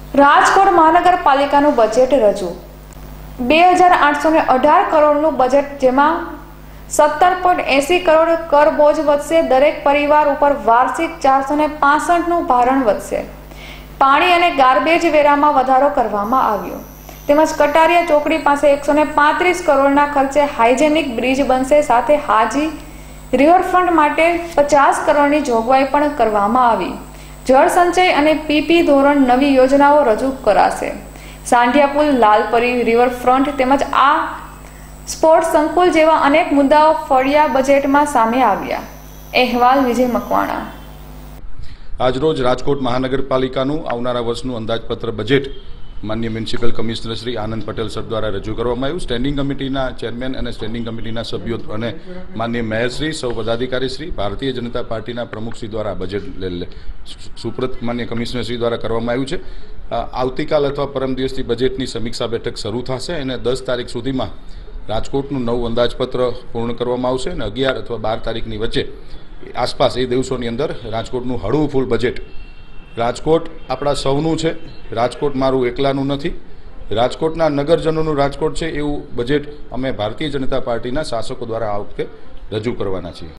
Rajkot મહાનગરપાલિકાનું budget રજૂ 2818 કરોડનું budget, જેમાં 17.80 કરોડ કર બોજ વધશે. દરેક પરિવાર ઉપર વાર્ષિક 465નું ભારણ વધશે. પાણી અને ગાર્બેજ વેરામાં વધારો કરવામાં આવ્યો. તેમજ કટારિયા ચોકડી પાસે 135 કરોડના ખર્ચે હાઇજેનિક બ્રિજ બનશે. સાથે હાજી રિવરફ્રન્ટ માટે 50 કરોડની જોગવાઈ પણ કરવામાં આવી. જળ સંચય અને પીપી ધોરણ નવી યોજનાઓ રજૂ કરાશે. સાંઢિયા પુલ, લાલપરી રિવરફ્રન્ટ તેમજ આ સ્પોર્ટ્સ સંકુલ જેવા અનેક મુદ્દાઓ ફળિયા બજેટમાં સામે આવ્યા. અહેવાલ વિજય મકવાણા. આજરોજ રાજકોટ મહાનગરપાલિકાનું આવનારા વર્ષનું અંદાજપત્ર બજેટ માનનીય municipal commissioner Shri Anand Patel sir દ્વારા રજૂ કરવામાં આવ્યું. સ્ટેન્ડિંગ કમિટીના ચેરમેન અને સ્ટેન્ડિંગ કમિટીના સભ્યો અને માનનીય મેયરશ્રી, સૌ પદાધિકારીશ્રી, ભારતીય જનતા પાર્ટીના પ્રમુખશ્રી દ્વારા બજેટ સુપ્રત માનનીય કમિશનરશ્રી દ્વારા કરવામાં આવ્યું છે. આવતીકાલ અથવા પરમ દિવસથી બજેટની સમીક્ષા બેઠક શરૂ થશે અને 10 તારીખ સુધીમાં રાજકોટનું નવું અંદાજપત્ર પૂર્ણ કરવામાં આવશે અને 11 અથવા 12 તારીખની વચ્ચે આસપાસ એ દિવસોની અંદર રાજકોટનું હળવું ફૂલ બજેટ. રાજકોટ આપણા સૌનું છે. રાજકોટ મારું એકલાનું નથી. રાજકોટના નગરજનોનું રાજકોટ છે. એવું બજેટ અમે ભારતીય જનતા પાર્ટીના શાસકો દ્વારા આ વખતે રજૂ કરવાના છીએ.